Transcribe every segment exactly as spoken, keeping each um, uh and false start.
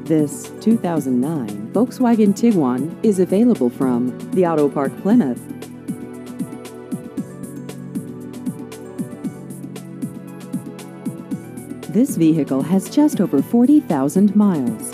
This two thousand nine Volkswagen Tiguan is available from the Auto Park Plymouth. This vehicle has just over forty thousand miles.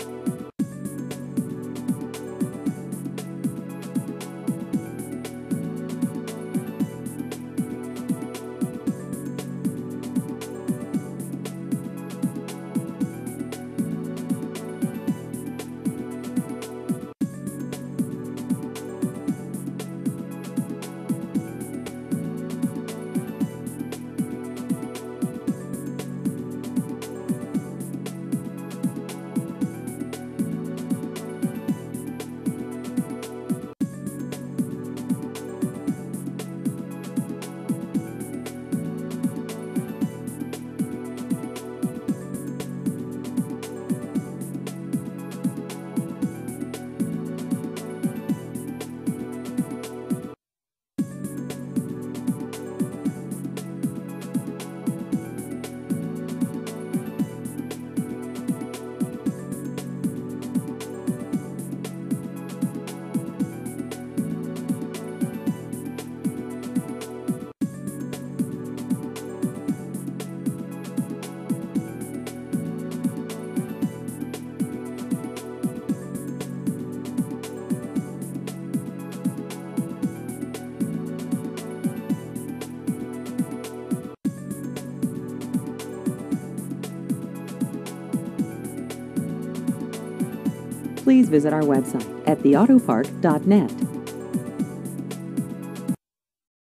Please visit our website at the auto park dot net.